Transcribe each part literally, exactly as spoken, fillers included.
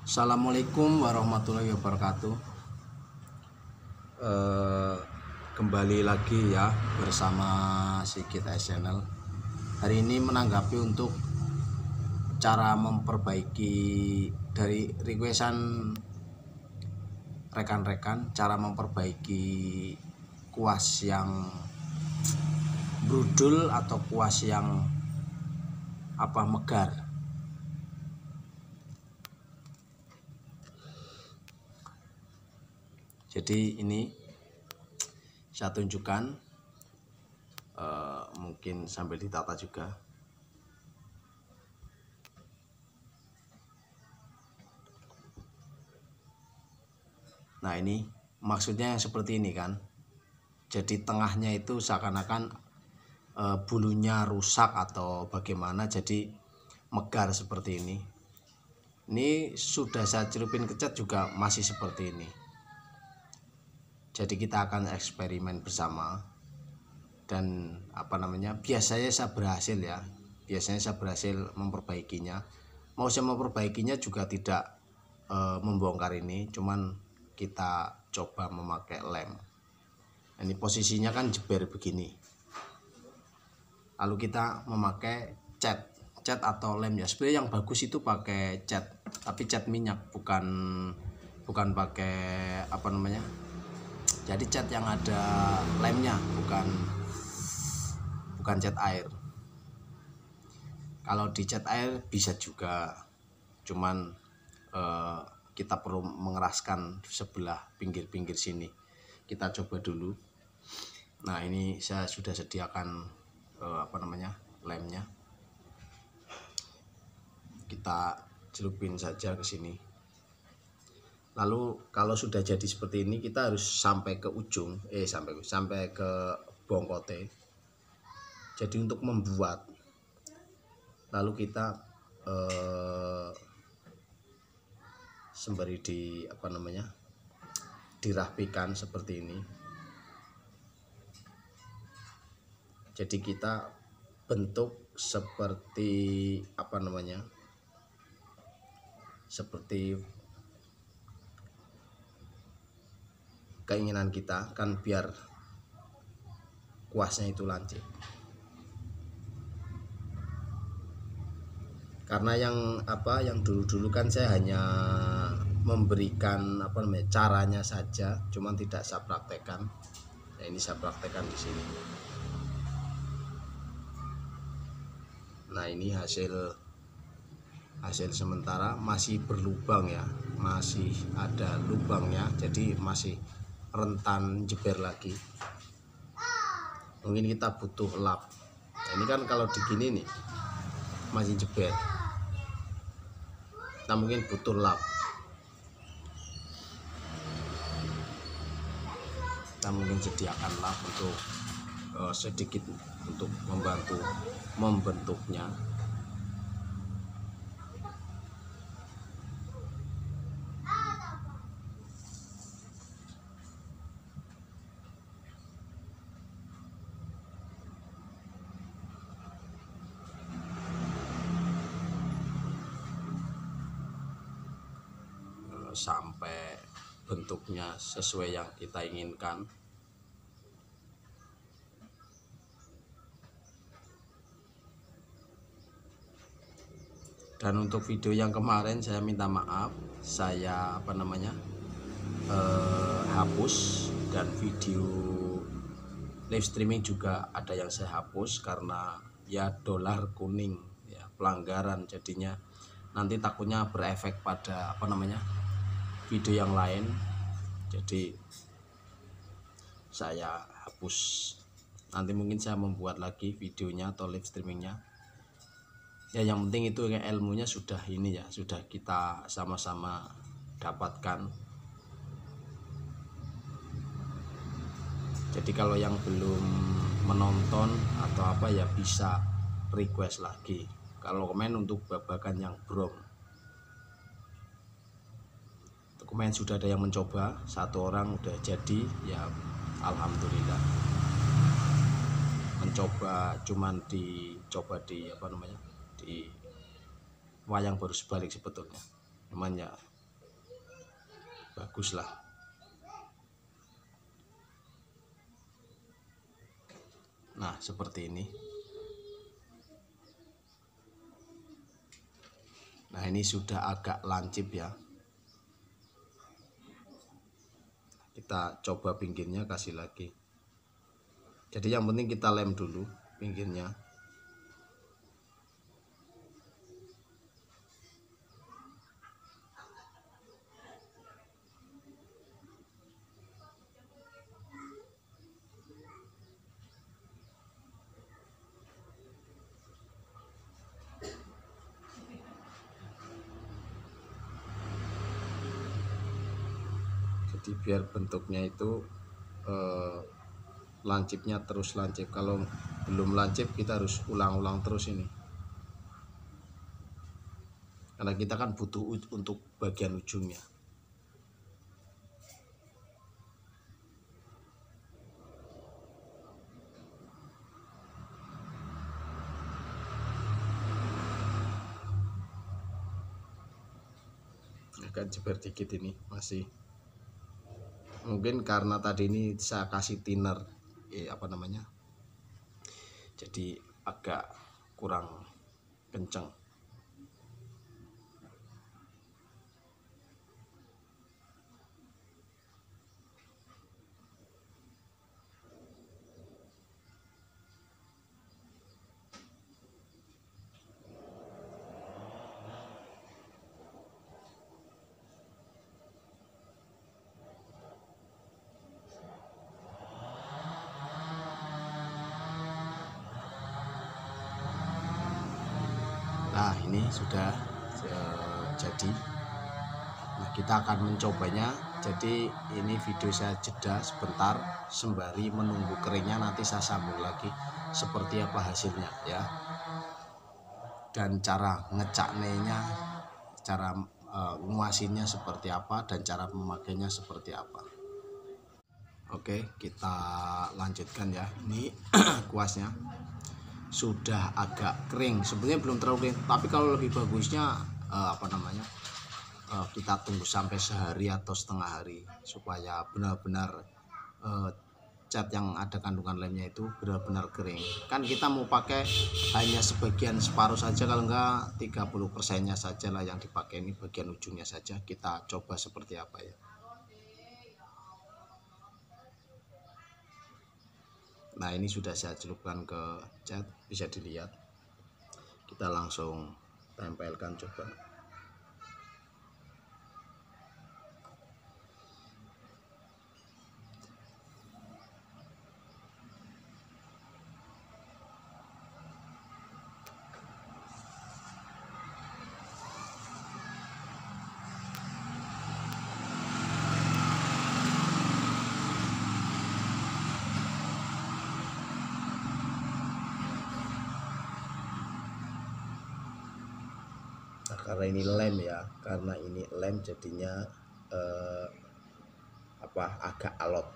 Assalamualaikum warahmatullahi wabarakatuh. Eh, kembali lagi ya bersama Sigit Channel. Hari ini menanggapi untuk cara memperbaiki dari requestan rekan-rekan, cara memperbaiki kuas yang brudul atau kuas yang apa megar. Jadi ini saya tunjukkan, uh, mungkin sambil ditata juga. Nah ini maksudnya yang seperti ini kan. Jadi tengahnya itu seakan-akan uh, bulunya rusak atau bagaimana, jadi megar seperti ini. Ini sudah saya celupin ke cat juga masih seperti ini. Jadi kita akan eksperimen bersama dan apa namanya, biasanya saya berhasil ya, biasanya saya berhasil memperbaikinya. Mau saya memperbaikinya juga tidak e, membongkar ini, cuman kita coba memakai lem. Ini posisinya kan jeber begini, lalu kita memakai cat cat atau lem ya. Sebenarnya yang bagus itu pakai cat, tapi cat minyak, bukan bukan pakai apa namanya, jadi cat yang ada lemnya, bukan bukan cat air. Kalau di cat air bisa juga, cuman eh, kita perlu mengeraskan sebelah pinggir-pinggir sini. Kita coba dulu. Nah ini saya sudah sediakan eh, apa namanya, lemnya. Kita celupin saja ke sini. Lalu kalau sudah jadi seperti ini, kita harus sampai ke ujung, eh sampai sampai ke bongkote. Jadi untuk membuat, lalu kita eh, sembari di apa namanya, dirapikan seperti ini. Jadi kita bentuk seperti apa namanya, seperti keinginan kita kan, biar kuasnya itu lancip. Karena yang apa, yang dulu-dulu kan saya hanya memberikan apa namanya, caranya saja, cuman tidak saya praktekkan. Nah, ini saya praktekkan di sini. Nah ini hasil hasil sementara, masih berlubang ya, masih ada lubangnya, jadi masih rentan jeber lagi. Mungkin kita butuh lap. Nah, ini kan kalau digini nih masih jeber, kita mungkin butuh lap. Kita mungkin sediakan lap untuk uh, sedikit untuk membantu membentuknya. Sampai bentuknya sesuai yang kita inginkan. Dan untuk video yang kemarin saya minta maaf, saya apa namanya eh, hapus, dan video live streaming juga ada yang saya hapus karena ya dolar kuning ya, pelanggaran, jadinya nanti takutnya berefek pada apa namanya, video yang lain. Jadi saya hapus. Nanti mungkin saya membuat lagi videonya atau live streamingnya. Ya yang penting itu kayak ilmunya sudah ini ya, sudah kita sama-sama dapatkan. Jadi kalau yang belum menonton atau apa ya, bisa request lagi. Kalau komen untuk babakan yang brom, kemarin sudah ada yang mencoba, satu orang udah jadi ya, alhamdulillah. Mencoba cuman dicoba di apa namanya, di wayang baru sebalik sebetulnya, cuman ya bagus lah. Nah seperti ini. Nah ini sudah agak lancip ya. Kita coba pinggirnya kasih lagi. Jadi yang penting kita lem dulu pinggirnya. Jadi biar bentuknya itu eh, lancipnya terus lancip. Kalau belum lancip kita harus ulang-ulang terus ini, karena kita kan butuh untuk bagian ujungnya. Agak jeber dikit ini masih. Mungkin karena tadi ini saya kasih thinner, eh, apa namanya, jadi agak kurang kencang. Nah ini sudah uh, jadi. Nah kita akan mencobanya. Jadi ini video saya jeda sebentar sembari menunggu keringnya, nanti saya sambung lagi seperti apa hasilnya ya. Dan cara ngecaknenya, cara uh, nguasinnya seperti apa, dan cara memakainya seperti apa. Oke kita lanjutkan ya. Ini kuasnya sudah agak kering, sebenarnya belum terlalu kering, tapi kalau lebih bagusnya eh, apa namanya eh, kita tunggu sampai sehari atau setengah hari supaya benar-benar eh, cat yang ada kandungan lemnya itu benar-benar kering. Kan kita mau pakai hanya sebagian separuh saja, kalau enggak tiga puluh persennya saja lah yang dipakai, ini bagian ujungnya saja. Kita coba seperti apa ya. Nah ini sudah saya celupkan ke cat, bisa dilihat. Kita langsung tempelkan coba. Nah, karena ini lem ya, karena ini lem jadinya eh, apa agak alot.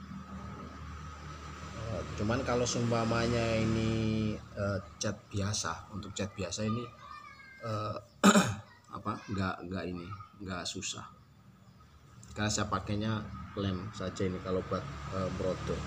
Eh, cuman kalau seumpamanya ini eh, cat biasa, untuk cat biasa ini eh, apa enggak enggak ini enggak susah. Karena saya pakainya lem saja ini kalau buat eh, brodor.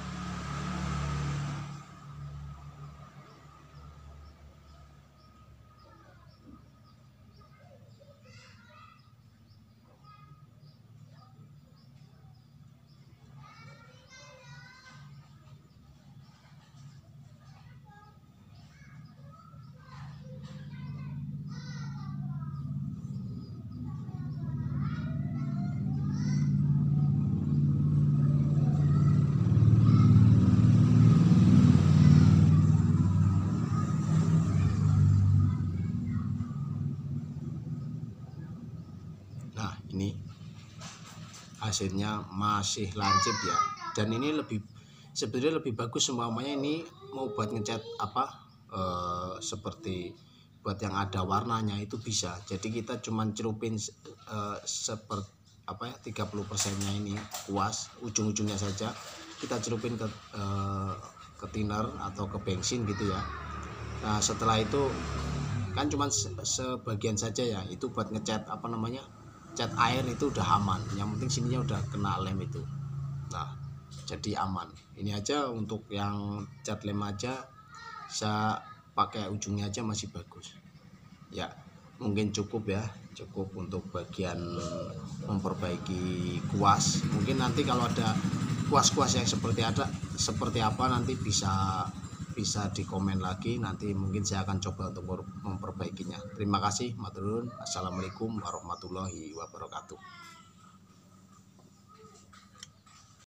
Nah ini hasilnya masih lancip ya, dan ini lebih sebenarnya lebih bagus semuanya ini mau buat ngecat apa eh, seperti buat yang ada warnanya itu bisa. Jadi kita cuman celupin eh, seperti apa ya tiga puluh persennya ini kuas, ujung-ujungnya saja kita celupin ke eh, ke thinner atau ke bensin gitu ya. Nah setelah itu kan cuman sebagian saja ya, itu buat ngecat apa namanya cat air itu udah aman, yang penting sininya udah kena lem itu. Nah jadi aman. Ini aja untuk yang cat lem aja, saya pakai ujungnya aja masih bagus ya. Mungkin cukup ya, cukup untuk bagian memperbaiki kuas. Mungkin nanti kalau ada kuas-kuas yang seperti ada seperti apa nanti bisa bisa di komen lagi, nanti mungkin saya akan coba untuk memperbaikinya. Terima kasih, matur nuwun. Assalamualaikum warahmatullahi wabarakatuh.